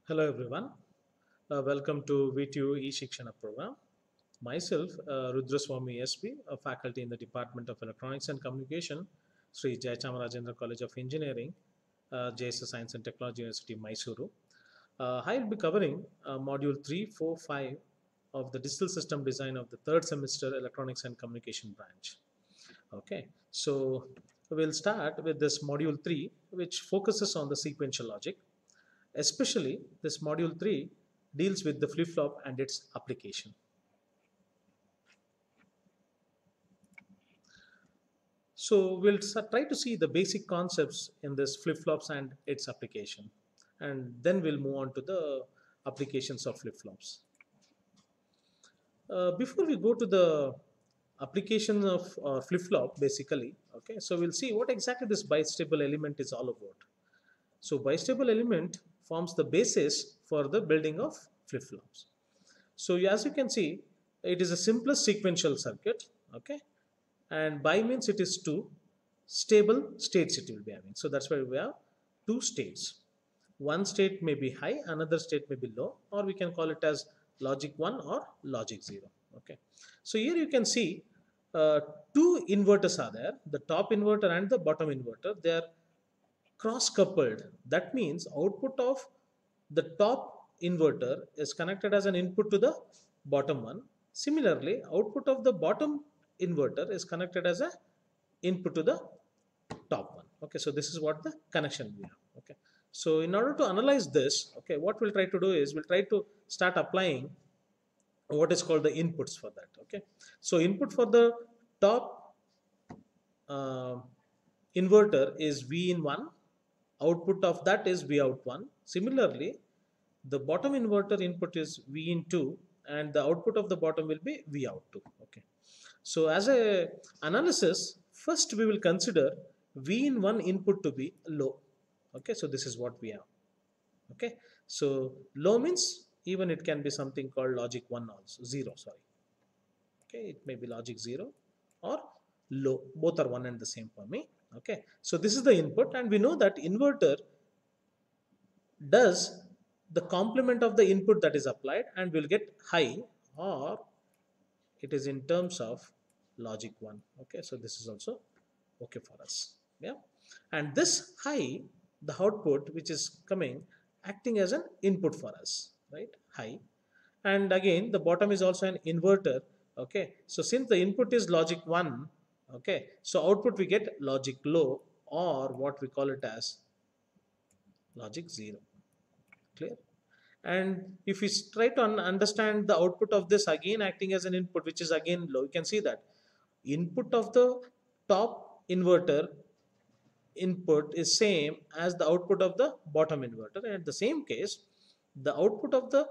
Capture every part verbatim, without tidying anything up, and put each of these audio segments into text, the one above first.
Hello everyone. Uh, welcome to V T U e-Shikshana program. Myself, uh, Rudraswamy S P, a faculty in the Department of Electronics and Communication, Sri Jayachamrajendra College of Engineering, uh, J S S Science and Technology University, Mysuru. Uh, I will be covering uh, module three, four, five of the Digital System Design of the third semester Electronics and Communication branch. Okay, so we'll start with this module three, which focuses on the sequential logic. Especially, this module three deals with the flip-flop and its application. So we'll try to see the basic concepts in this flip-flops and its application. And then we'll move on to the applications of flip-flops. Uh, before we go to the application of uh, flip-flop, basically, okay, so we'll see what exactly this bistable element is all about. So bistable element forms the basis for the building of flip-flops. So as you can see, it is a simplest sequential circuit, okay? And bi means it is two stable states it will be having. So that's why we have two states. One state may be high, another state may be low, or we can call it as logic one or logic zero, okay? So here you can see uh, two inverters are there, the top inverter and the bottom inverter. They are cross coupled. That means output of the top inverter is connected as an input to the bottom one. Similarly, output of the bottom inverter is connected as a input to the top one. Okay, so this is what the connection we have. Okay, so in order to analyze this, okay, what we'll try to do is we'll try to start applying what is called the inputs for that. Okay, so input for the top uh, inverter is V in one, output of that is V out one. Similarly, the bottom inverter input is V in two and the output of the bottom will be V out two. Okay. So as a analysis, first we will consider V in one input to be low. Okay. So this is what we have. Okay. So low means even it can be something called logic one also, zero, sorry. Okay. It may be logic zero or low. Both are one and the same for me. Okay. So this is the input and we know that inverter does the complement of the input that is applied and will get high, or it is in terms of logic one. Okay, so this is also okay for us. Yeah, and this high, the output which is coming acting as an input for us, right? High, and again the bottom is also an inverter. Okay, so since the input is logic one, okay, so output we get logic low, or what we call it as logic zero. Clear? And if we try to understand the output of this again acting as an input, which is again low, you can see that input of the top inverter input is same as the output of the bottom inverter. And in the same case, the output of the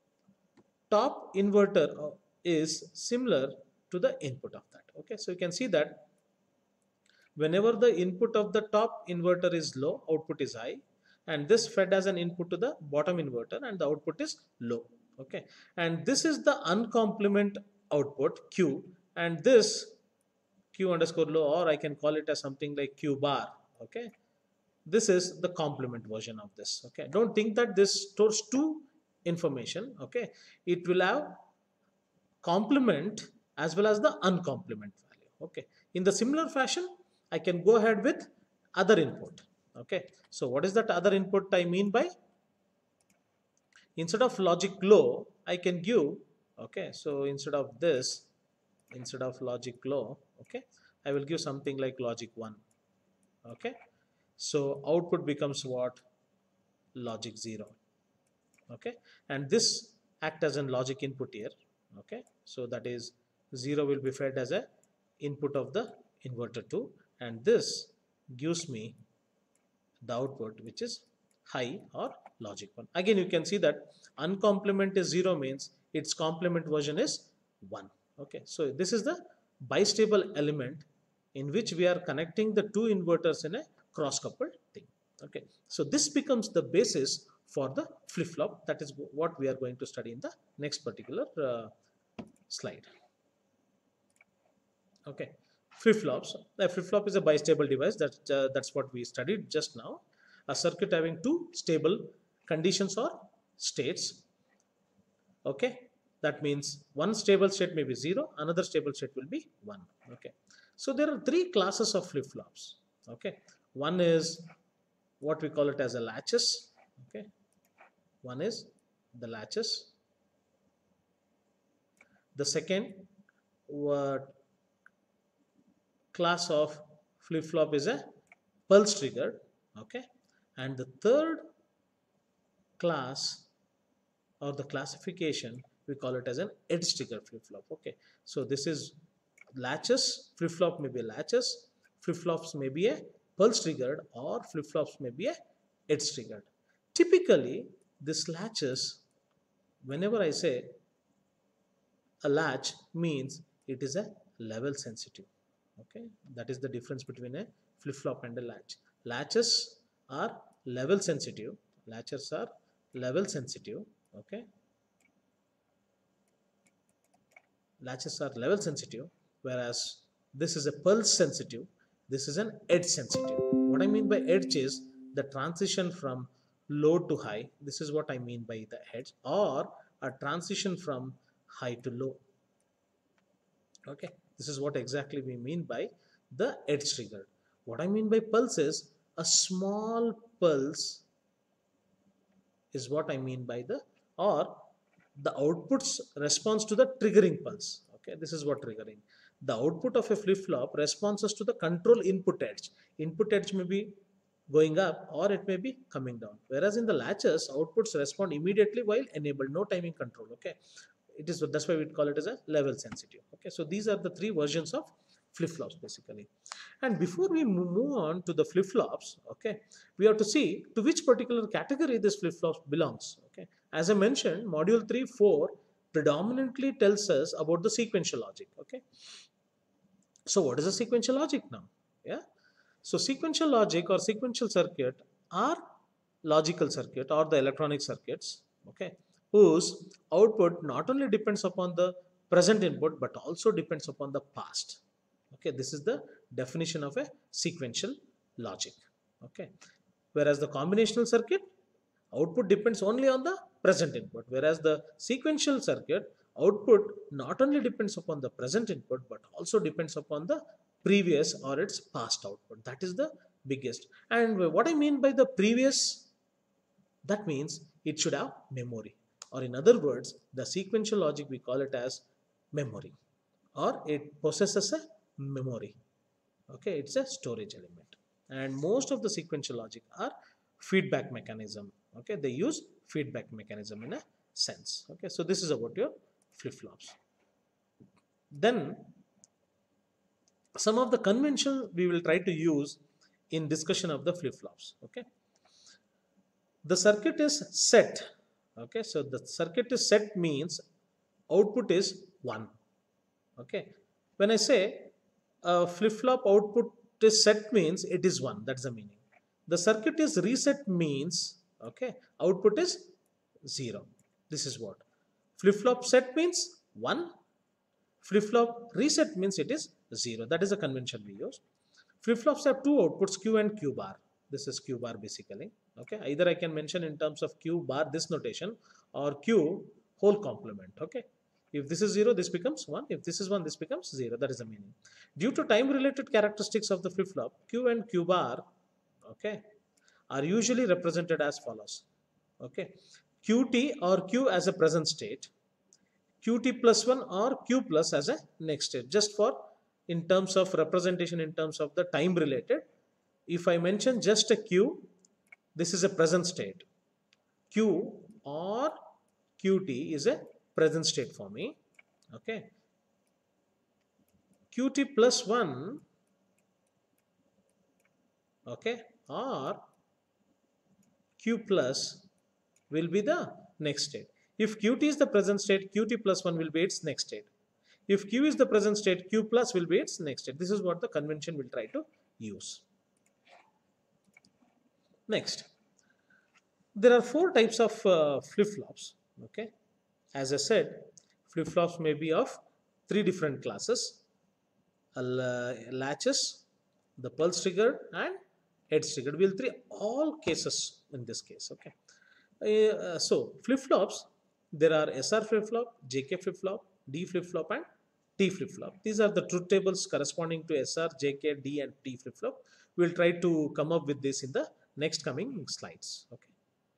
top inverter uh, is similar to the input of that. Okay, so you can see that whenever the input of the top inverter is low, output is high, and this fed as an input to the bottom inverter and the output is low. Okay, and this is the uncomplement output Q, and this Q underscore low, or I can call it as something like Q bar. Okay, this is the complement version of this. Okay, don't think that this stores two information. Okay, it will have complement as well as the uncomplement value. Okay, in the similar fashion I can go ahead with other input. Okay, so what is that other input I mean by, instead of logic low I can give, okay, so instead of this, instead of logic low, okay, I will give something like logic one. Okay, so output becomes what, logic zero. Okay, and this act as a logic input here. Okay, so that is zero will be fed as a input of the inverter two, and this gives me the output which is high or logic one. Again you can see that uncomplement is zero means its complement version is one. Okay, so this is the bistable element in which we are connecting the two inverters in a cross coupled thing. Okay, so this becomes the basis for the flip-flop. That is what we are going to study in the next particular uh, slide. Okay, flip-flops. A flip-flop is a bistable device. That, uh, that's what we studied just now. A circuit having two stable conditions or states. Okay, that means one stable state may be zero, another stable state will be one. Okay, so there are three classes of flip-flops. Okay, one is what we call it as a latches. Okay, one is the latches. The second what class of flip-flop is a pulse triggered. Okay, and the third class or the classification, we call it as an edge trigger flip-flop. Okay, so this is latches. Flip-flop may be latches, flip-flops may be a pulse triggered, or flip-flops may be a edge triggered. Typically this latches, whenever I say a latch, means it is a level sensitive. Okay, that is the difference between a flip-flop and a latch. Latches are level sensitive. Latches are level sensitive. Okay, latches are level sensitive, whereas this is a pulse sensitive, this is an edge sensitive. What I mean by edge is the transition from low to high. This is what I mean by the edge, or a transition from high to low. Okay, this is what exactly we mean by the edge trigger. What I mean by pulse is a small pulse is what I mean by the, or the output's response to the triggering pulse. Okay, this is what triggering. The output of a flip-flop responses to the control input edge. Input edge may be going up or it may be coming down. Whereas in the latches, outputs respond immediately while enabled, no timing control. Okay, it is, that's why we call it as a level sensitive. Okay, so these are the three versions of flip-flops basically. And before we move on to the flip-flops, okay, we have to see to which particular category this flip-flops belongs. Okay, as I mentioned, module three four predominantly tells us about the sequential logic. Okay, so what is a sequential logic now? Yeah, so sequential logic or sequential circuit are logical circuit or the electronic circuits, okay, whose output not only depends upon the present input but also depends upon the past. Okay, this is the definition of a sequential logic. Okay, whereas the combinational circuit output depends only on the present input, whereas the sequential circuit output not only depends upon the present input but also depends upon the previous or its past output. That is the biggest. And what I mean by the previous, that means it should have memory, or in other words, the sequential logic we call it as memory, or it possesses a memory. Okay, it's a storage element. And most of the sequential logic are feedback mechanism. Okay, they use feedback mechanism in a sense. Okay, so this is about your flip-flops. Then some of the convention we will try to use in discussion of the flip-flops. Okay, the circuit is set. Okay, so the circuit is set means output is one. Okay, when I say uh, flip-flop output is set means it is one, that's the meaning. The circuit is reset means, okay, output is zero. This is what flip-flop set means one, flip-flop reset means it is zero. That is the convention we use. Flip-flops have two outputs, Q and Q bar. This is Q bar basically. Okay, either I can mention in terms of Q bar this notation, or Q whole complement. Okay, if this is zero, this becomes one. If this is one, this becomes zero. That is the meaning. Due to time-related characteristics of the flip-flop, Q and Q bar, okay, are usually represented as follows. Okay, Qt or Q as a present state, Qt plus one or Q plus as a next state. Just for in terms of representation, in terms of the time-related, if I mention just a Q, this is a present state. Q or Qt is a present state for me. Okay, Qt plus one, okay, or Q plus will be the next state. If Qt is the present state, Qt plus one will be its next state. If Q is the present state, Q plus will be its next state. This is what the convention will try to use. Next, there are four types of uh, flip-flops. Okay, as I said, flip-flops may be of three different classes: uh, latches, the pulse triggered, and edge triggered. We'll three all cases in this case. Okay, Uh, so flip-flops, there are S R flip-flop, J K flip-flop, D flip-flop and T flip-flop. These are the truth tables corresponding to S R, J K, D and T flip-flop. We'll try to come up with this in the next coming slides. Okay.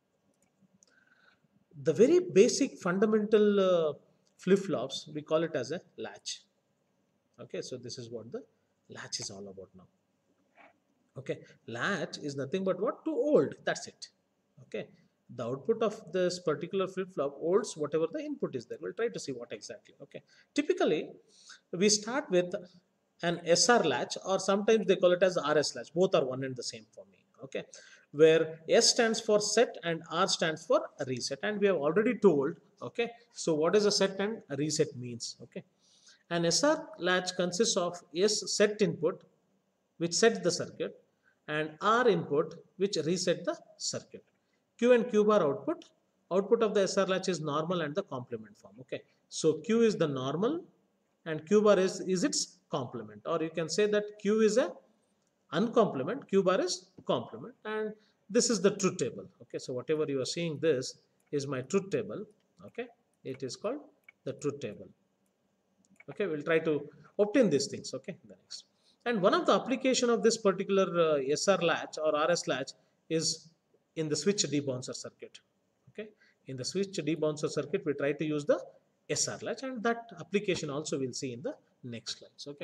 The very basic fundamental uh, flip-flops, we call it as a latch. Okay, so this is what the latch is all about now. Okay, latch is nothing but what? To hold, that's it. Okay, the output of this particular flip-flop holds whatever the input is there. We'll try to see what exactly. Okay, typically we start with an S R latch, or sometimes they call it as R S latch. Both are one and the same for me. Okay, where S stands for set and R stands for reset, and we have already told. Okay, so what is a set and a reset means? Okay, an S R latch consists of S set input, which sets the circuit, and R input, which reset the circuit. Q and Q bar output. Output of the S R latch is normal and the complement form. Okay, so Q is the normal and Q bar is, is its complement, or you can say that Q is a uncomplement, Q bar is complement, and this is the truth table. Okay, so whatever you are seeing, this is my truth table. Okay, it is called the truth table. Okay, we'll try to obtain these things. Okay, the next. And one of the application of this particular uh, S R latch or R S latch is in the switch debouncer circuit. Okay, in the switch debouncer circuit, we try to use the S R latch, and that application also we'll see in the next slides. Okay.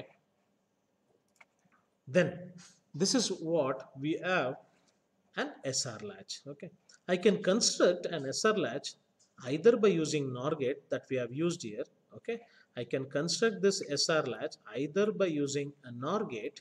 Then this is what we have, an S R latch. Okay, I can construct an S R latch either by using NOR gate that we have used here. Okay, I can construct this S R latch either by using a NOR gate.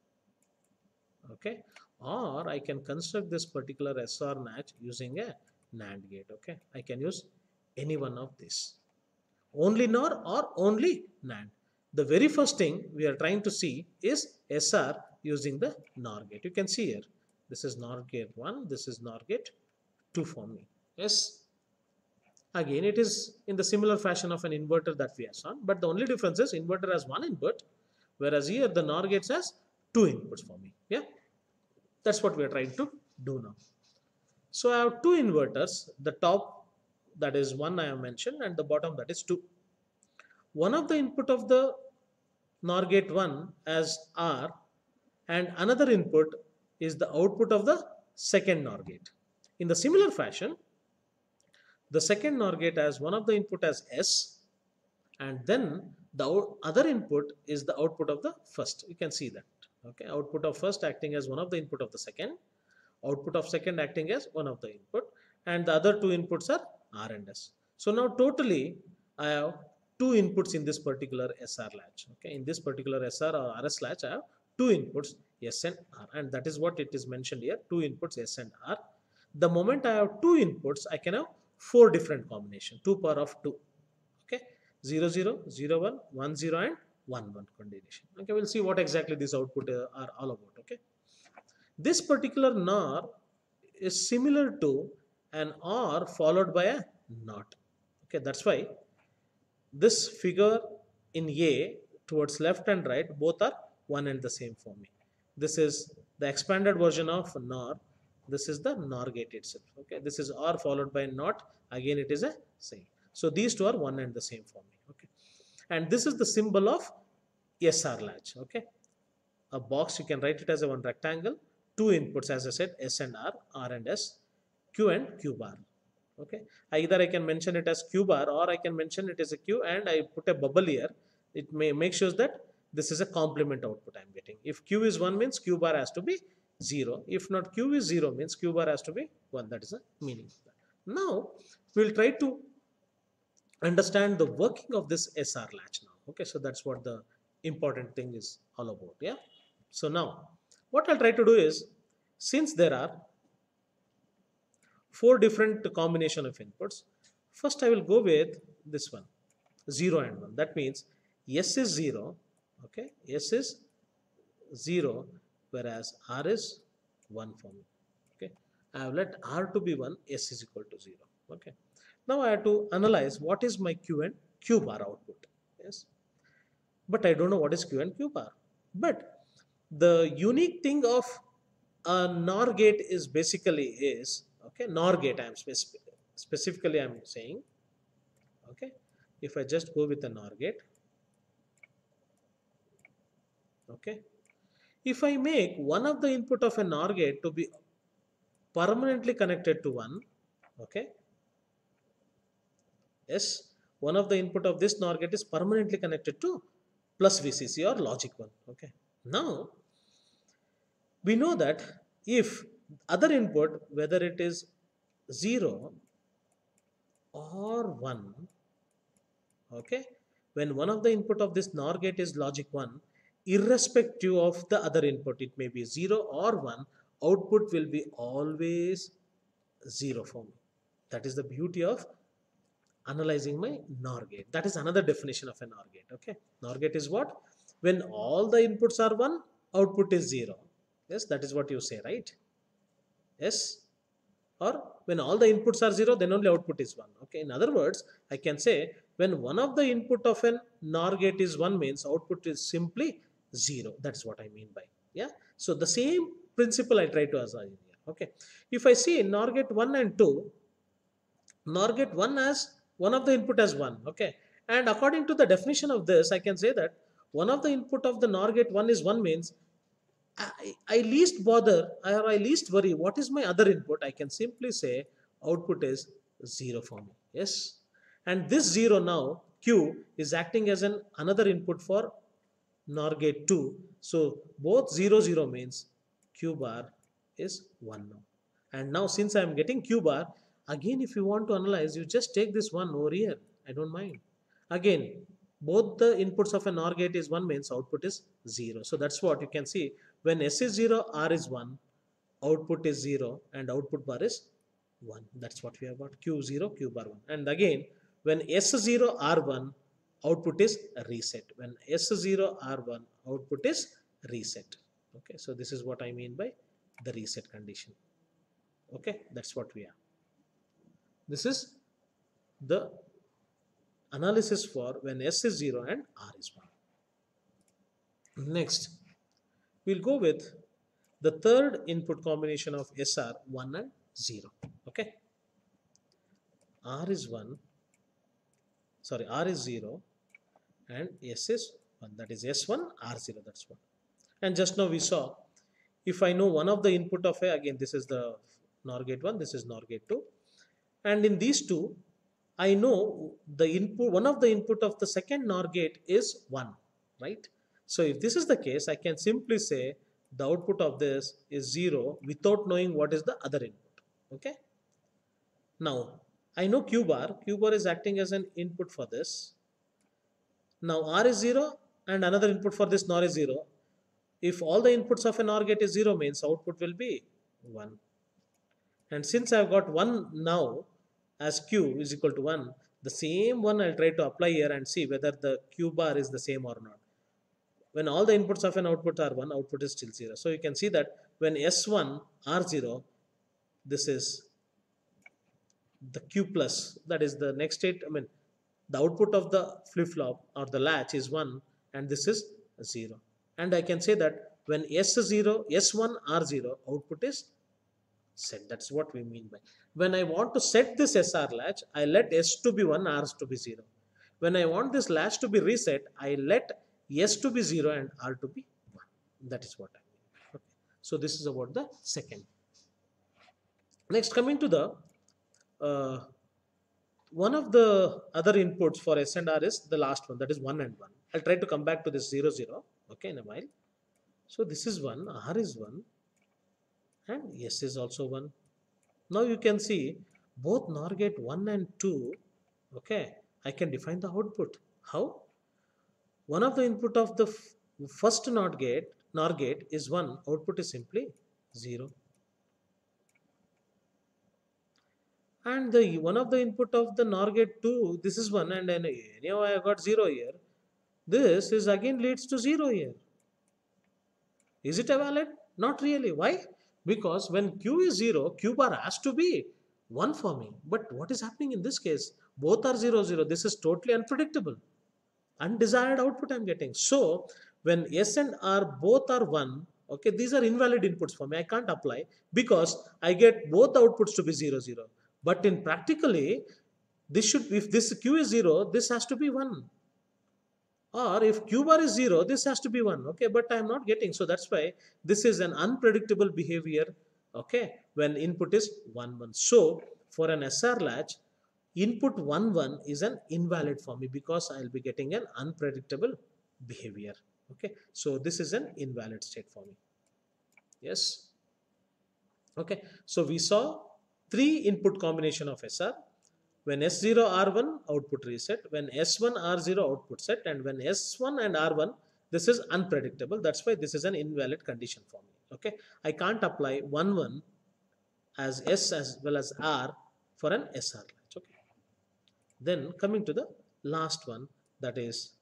Okay, or I can construct this particular S R latch using a NAND gate. Okay, I can use any one of these, only NOR or only NAND. The very first thing we are trying to see is S R using the NOR gate. You can see here, this is NOR gate one, this is NOR gate two for me. Yes, again it is in the similar fashion of an inverter that we have seen, but the only difference is inverter has one input, whereas here the NOR gate has two inputs for me. Yeah, that's what we are trying to do now. So I have two inverters, the top, that is one I have mentioned, and the bottom, that is two. One of the input of the NOR gate one as R, and another input is the output of the second NOR gate. In the similar fashion, the second NOR gate has one of the input as S, and then the other input is the output of the first. You can see that. Okay, output of first acting as one of the input of the second, output of second acting as one of the input, and the other two inputs are R and S. So now totally I have two inputs in this particular S R latch. Okay, in this particular S R or R S latch, I have two inputs, S and R, and that is what it is mentioned here, two inputs S and R. The moment I have two inputs, I can have four different combinations, two power of two. Okay, zero zero, zero one, one zero and one one combination. Okay, we'll see what exactly these output uh, are all about. Okay, this particular NOR is similar to an OR followed by a NOT. Okay, that's why this figure in A towards left and right, both are one and the same for me. This is the expanded version of NOR. This is the NOR gate itself. Okay, this is OR followed by NOT. Again, it is a same. So these two are one and the same for me. Okay, and this is the symbol of S R latch. Okay, a box, you can write it as a one rectangle. Two inputs, as I said, S and R, R and S, Q and Q bar. Okay, either I can mention it as Q bar or I can mention it as a Q, and I put a bubble here. It may make sure that this is a complement output I am getting. If Q is one, means Q bar has to be zero. If not Q is zero, means Q bar has to be one. That is the meaning of that. Now we'll try to understand the working of this S R latch now. Okay, so that's what the important thing is all about. Yeah. So now what I'll try to do is, since there are four different combination of inputs, first I will go with this one, zero and one. That means S is zero. Okay, S is zero, whereas R is one for me. Okay, I have let R to be one, S is equal to zero. Okay, now I have to analyze what is my Q and Q bar output. Yes, but I don't know what is Q and Q bar. But the unique thing of a NOR gate is basically is, okay, Okay, NOR gate I am spec specifically I am saying. Okay, if I just go with a NOR gate, okay, if I make one of the input of a NOR gate to be permanently connected to one, okay, yes, one of the input of this NOR gate is permanently connected to plus V C C or logic one. Okay, now we know that if other input, whether it is zero or one, okay, when one of the input of this NOR gate is logic one, irrespective of the other input, it may be zero or one, output will be always zero for me. That is the beauty of analyzing my NOR gate. That is another definition of a NOR gate. Okay, NOR gate is what? When all the inputs are one, output is zero. Yes, that is what you say, right? Yes, or when all the inputs are zero, then only output is one. Okay, in other words, I can say when one of the input of an NOR gate is one, means output is simply zero. That's what I mean by, yeah. So the same principle I try to assign here. Okay, if I see NOR gate one and two, NOR gate one as one of the input as one. Okay, and according to the definition of this, I can say that one of the input of the NOR gate one is one, means I, I least bother or I least worry what is my other input. I can simply say output is zero for me. Yes, and this zero now Q is acting as an another input for NOR gate two. So both zero zero means Q bar is one now. And now since I am getting Q bar, again if you want to analyze, you just take this one over here. I don't mind. Again, both the inputs of an NOR gate is one, means output is zero. So that's what you can see. When S is zero, R is one, output is zero, and output bar is one. That's what we have got. Q zero, Q bar one. And again, when S zero, R one, output is reset. When S zero, R one, output is reset. Okay, so this is what I mean by the reset condition. Okay, that's what we have. This is the analysis for when S is zero and R is one. Next, we'll go with the third input combination of S R, one and zero. Okay, R is one, sorry, R is zero and S is one, that is S one, R zero, that's one. And just now we saw, if I know one of the input of A, again this is the NOR gate one, this is NOR gate two, and in these two, I know the input, one of the input of the second NOR gate is one, right? So if this is the case, I can simply say the output of this is zero without knowing what is the other input. Okay. Now I know Q bar, Q bar is acting as an input for this. Now R is zero and another input for this NOR is zero. If all the inputs of an NOR gate is zero, means output will be one. And since I have got one now, as Q is equal to one, the same one I'll try to apply here and see whether the Q bar is the same or not. When all the inputs of an output are one, output is still zero. So you can see that when S one, R zero, this is the Q plus, that is the next state, I mean, the output of the flip-flop or the latch is one and this is zero. And I can say that when S zero, S one, R zero, output is set. That's what we mean by. When I want to set this S R latch, I let S to be one, R to be zero. When I want this latch to be reset, I let S to be zero and R to be one. That is what I mean. Okay. So this is about the second. Next, coming to the uh, one of the other inputs for S and R is the last one, that is one and one. I'll try to come back to this zero zero. Okay, in a while. So this is one, R is one, and S is also one. Now you can see both NOR gate one and two. Okay, I can define the output. How? One of the input of the first NOR gate, NOR gate is one, output is simply zero. And the one of the input of the NOR gate two, this is one, and then anyhow I got zero here. This is again leads to zero here. Is it a valid? Not really. Why? Because when Q is zero, Q bar has to be one for me. But what is happening in this case? Both are zero, zero. This is totally unpredictable. Undesired output I'm getting. So when S and R both are one, Okay, these are invalid inputs for me. I can't apply because I get both outputs to be zero, zero. But in practically, this should, if this Q is zero, this has to be one. Or if Q bar is zero, this has to be one. Okay, but I'm not getting. So that's why this is an unpredictable behavior. Okay, when input is one, one. So for an S R latch, input one, one is an invalid for me because I'll be getting an unpredictable behavior. Okay, so this is an invalid state for me. Yes. Okay, so we saw three input combination of S R. When S zero R one, output reset. When S one R zero, output set. And when S one and R one, this is unpredictable. That's why this is an invalid condition for me. Okay, I can't apply one, one as S as well as R for an S R latch. Okay. Then coming to the last one, that is,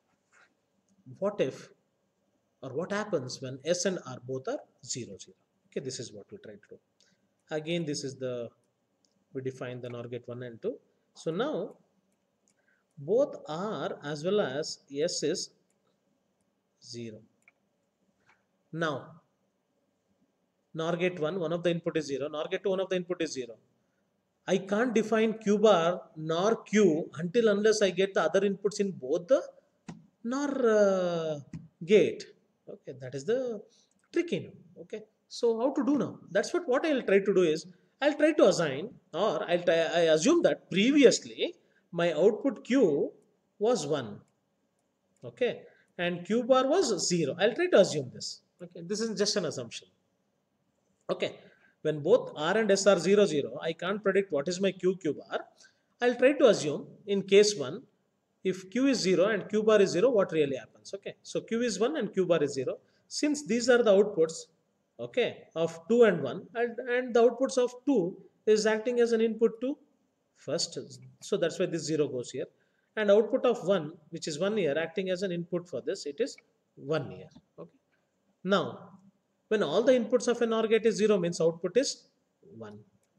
what if or what happens when S and R both are zero, zero. Okay, this is what we try to do. Again, this is the, we define the NOR gate one and two. So now both R as well as S is zero. Now NOR gate one, one of the input is zero. NOR gate two, one of the input is zero. I can't define Q bar nor Q until unless I get the other inputs in both the NOR uh, gate. Okay, that is the tricky now. Okay, so how to do now? That's what what I'll try to do is I'll try to assign, or I'll try, I assume that previously my output Q was one. Okay, and Q bar was zero. I'll try to assume this. Okay, this is just an assumption. Okay, when both R and S are zero, zero, I can't predict what is my Q Q bar. I'll try to assume in case one, if Q is zero and Q bar is zero, what really happens? Okay, so Q is one and Q bar is zero. Since these are the outputs, okay, of two and one, and, and the outputs of two is acting as an input to first. So that's why this zero goes here. And output of one, which is one here, acting as an input for this, it is one here. Okay. Now, when all the inputs of an OR gate is zero, means output is one.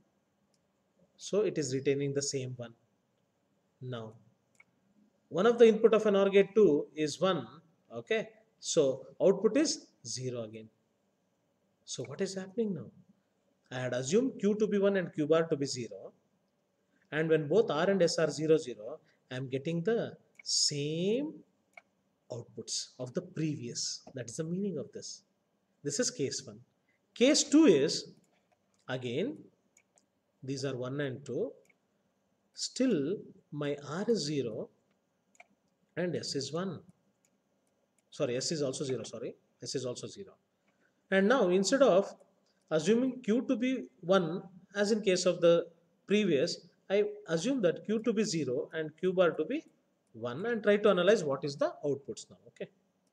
So it is retaining the same one. Now, one of the input of an OR gate two is one. Okay, so output is zero again. So what is happening now? I had assumed Q to be one and Q bar to be zero. And when both R and S are zero, zero, I am getting the same outputs of the previous. That is the meaning of this. This is case one. Case two is, again, these are one and two. Still, my R is zero and S is one. Sorry, S is also zero. Sorry, S is also zero. And now, instead of assuming Q to be one, as in case of the previous, I assume that Q to be zero and Q bar to be one and try to analyze what is the outputs now. Okay.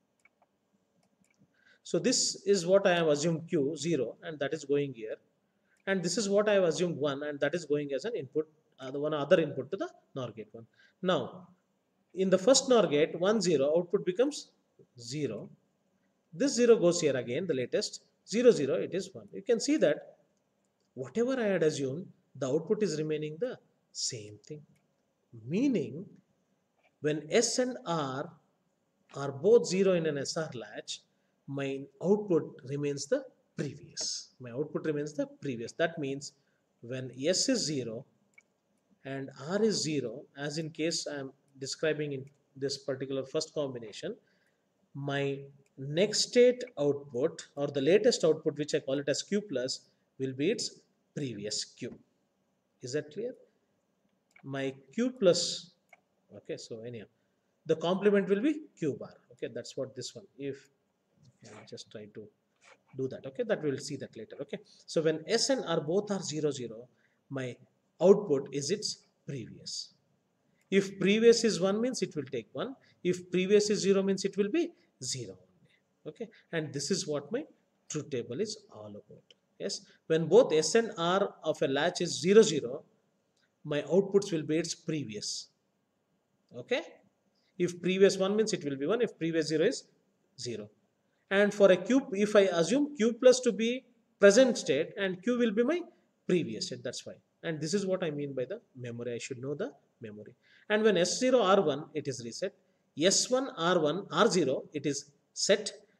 So this is what I have assumed Q zero and that is going here. And this is what I have assumed one and that is going as an input, uh, the one other input to the NOR gate one. Now, in the first NOR gate, one, zero, output becomes zero. This zero goes here again, the latest, zero, zero, it is one. You can see that whatever I had assumed, the output is remaining the same thing. Meaning, when S and R are both zero in an S R latch, my output remains the previous. My output remains the previous. That means when S is zero and R is zero, as in case I am describing in this particular first combination, my next state output or the latest output, which I call it as Q plus, will be its previous Q. Is that clear? My Q plus, okay, so anyhow, the complement will be Q bar. Okay, that's what this one. If okay, I'll just try to do that. Okay, that we'll see that later. Okay, so when S and R both are zero, zero, my output is its previous. If previous is one, means it will take one. If previous is zero, means it will be zero only. Okay, and this is what my truth table is all about. Yes, when both S and R of a latch is zero, zero, my outputs will be its previous. Okay, if previous one means it will be one, if previous zero is zero. And for a Q, if I assume Q plus to be present state and Q will be my previous state, that's why. And this is what I mean by the memory. I should know the memory. And when S zero R one, it is reset. S one R one R zero, it is set.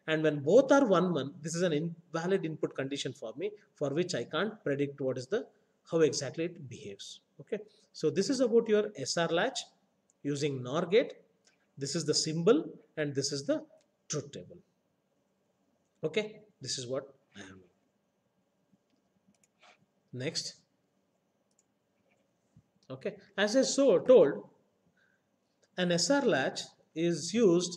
And when both are one one, this is an invalid input condition for me, for which I can't predict what is the how exactly it behaves. Okay, so this is about your S R latch using NOR gate. This is the symbol and this is the truth table. Okay, this is what I am. Next. Okay, as I so told, an S R latch is used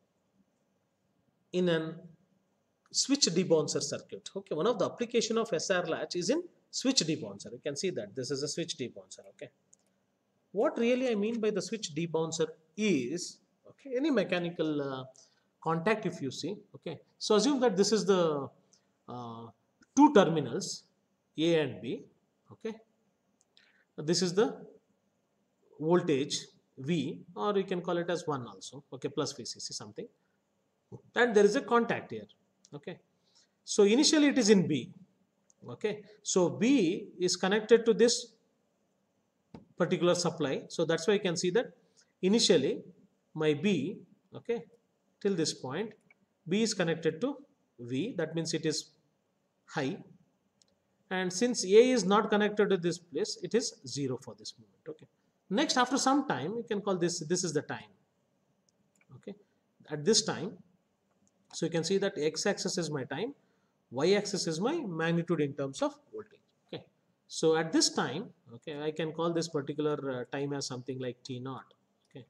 in an switch debouncer circuit. Okay, one of the application of S R latch is in switch debouncer. You can see that this is a switch debouncer. Okay, what really I mean by the switch debouncer is, okay, any mechanical uh, contact if you see. Okay, so assume that this is the uh, two terminals A and B. Okay, this is the voltage V, or you can call it as one also. Okay, plus V C C something, and there is a contact here. Okay, so initially it is in B. Okay, so B is connected to this particular supply, so that's why you can see that initially my B, okay, till this point B is connected to V, that means it is high, and since A is not connected to this place, it is zero for this moment. Okay, next after some time you can call this, this is the time. Okay, at this time, so you can see that x-axis is my time, y-axis is my magnitude in terms of voltage. Okay, so at this time, okay, I can call this particular uh, time as something like T naught. Okay,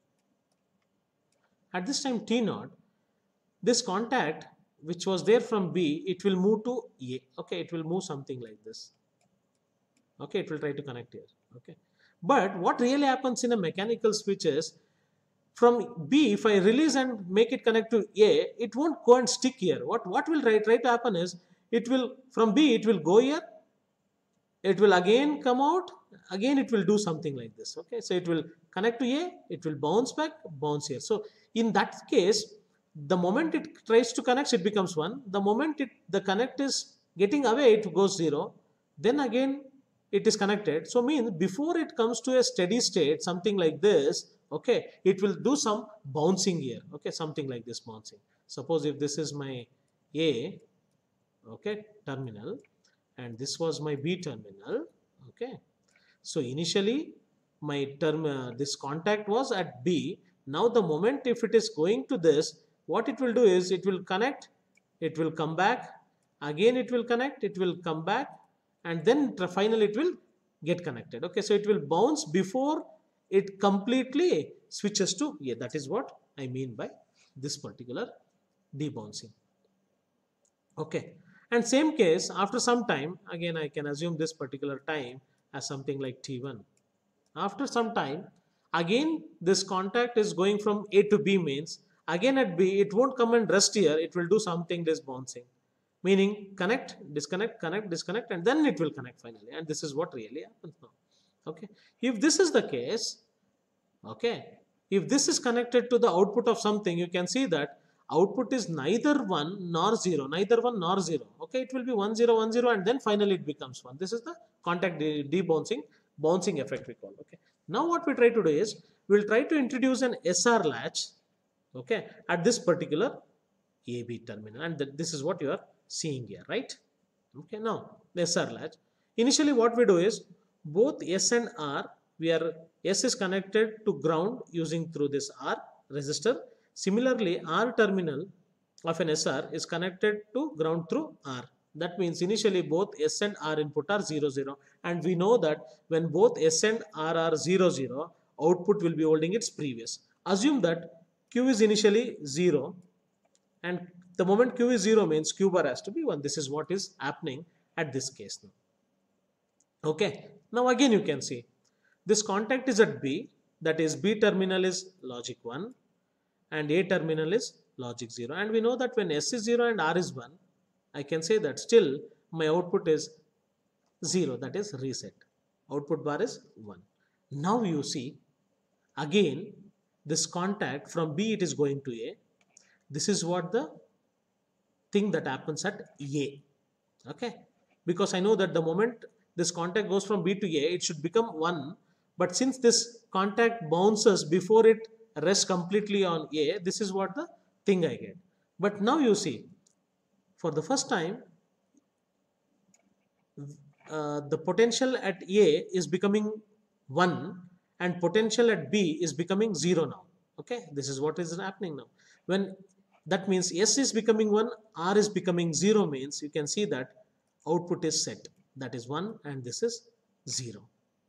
at this time T naught, this contact which was there from B, it will move to A. Okay, it will move something like this. Okay, it will try to connect here. Okay, but what really happens in a mechanical switch is, from B, if I release and make it connect to A, it won't go and stick here. What what will try, try to happen is, it will, from B it will go here, it will again come out, again it will do something like this. Okay, so it will connect to A, it will bounce back, bounce here. So in that case, the moment it tries to connect, it becomes one. The moment it the connect is getting away, it goes zero. Then again it is connected. So means before it comes to a steady state, something like this, okay, it will do some bouncing here. Okay, something like this bouncing. Suppose if this is my A, okay, terminal, and this was my B terminal. Okay, so initially my term uh, this contact was at B. Now the moment if it is going to this, what it will do is, it will connect, it will come back, again it will connect, it will come back, and then finally it will get connected. Okay, so it will bounce before it completely switches to A. That is what I mean by this particular debouncing. Okay, and same case after some time, again I can assume this particular time as something like T one. After some time, again this contact is going from A to B, means again at B it won't come and rest here, it will do something this bouncing, meaning connect, disconnect, connect, disconnect, and then it will connect finally. And this is what really happens now. Okay, if this is the case, okay, if this is connected to the output of something, you can see that output is neither one nor zero, neither one nor zero. Okay, it will be one zero one zero, and then finally it becomes one. This is the contact debouncing bouncing effect we call. Okay, now what we try to do is, we will try to introduce an S R latch, okay, at this particular A B terminal, and th this is what you are seeing here, right? Okay, now the S R latch, initially what we do is, both S and R, we are S is connected to ground using through this R resistor. Similarly, R terminal of an S R is connected to ground through R. That means initially both S and R input are zero zero, and we know that when both S and R are zero zero, output will be holding its previous. Assume that Q is initially zero, and the moment Q is zero means Q bar has to be one. This is what is happening at this case now. Okay, now again you can see this contact is at B, that is B terminal is logic one and A terminal is logic zero, and we know that when S is zero and R is one, I can say that still my output is zero, that is reset. Output bar is one. Now you see again this contact from B, it is going to A. This is what the thing that happens at A. Okay, because I know that the moment this contact goes from B to A, it should become one, but since this contact bounces before it rests completely on A, this is what the thing I get. But now you see, for the first time, uh, the potential at A is becoming one and potential at B is becoming zero now. Okay, this is what is happening now. When that means S is becoming one, R is becoming zero means you can see that output is set. That is one and this is zero.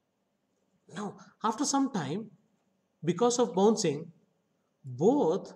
Now, after some time, because of bouncing, both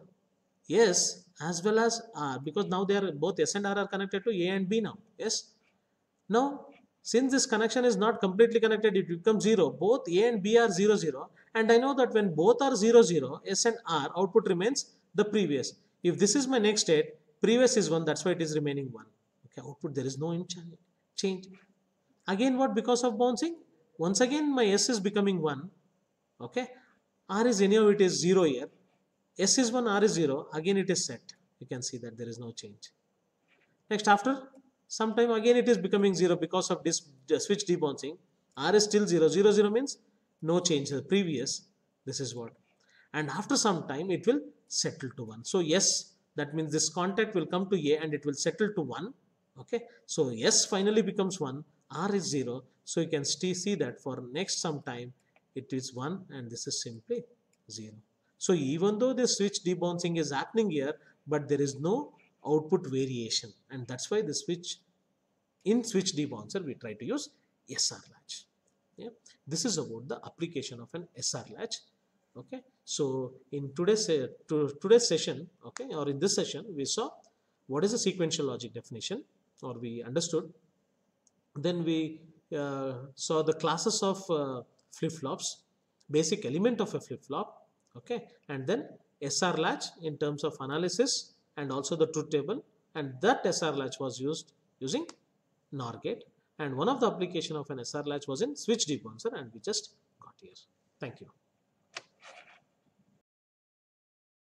S as well as R, because now they are both S and R are connected to A and B now. Yes. Now, since this connection is not completely connected, it becomes zero. Both A and B are zero, zero. And I know that when both are zero, zero, S and R, output remains the previous. If this is my next state, previous is one, that's why it is remaining one. Okay, output, there is no change. Again, what? Because of bouncing, once again my S is becoming one. Okay, R is anyhow, it is zero here. S is one, R is zero. Again, it is set. You can see that there is no change. Next, after some time, again it is becoming zero because of this switch debouncing. R is still zero. Zero, zero means no change. The previous, this is what. And after some time, it will settle to one. So yes, that means this contact will come to A and it will settle to one. Okay. So S finally becomes one. R is zero. So you can still see that for next some time, it is one and this is simply zero. So even though the switch debouncing is happening here, but there is no output variation, and that's why the switch in switch debouncer we try to use S R latch. Yeah, this is about the application of an S R latch. Okay, so in today's uh, to, today's session, okay, or in this session, we saw what is a sequential logic definition, or we understood. Then we uh, saw the classes of uh, flip-flops, basic element of a flip-flop, okay, and then S R latch in terms of analysis and also the truth table, and that S R latch was used using NOR gate, and one of the application of an S R latch was in switch debouncer, and we just got here. Thank you.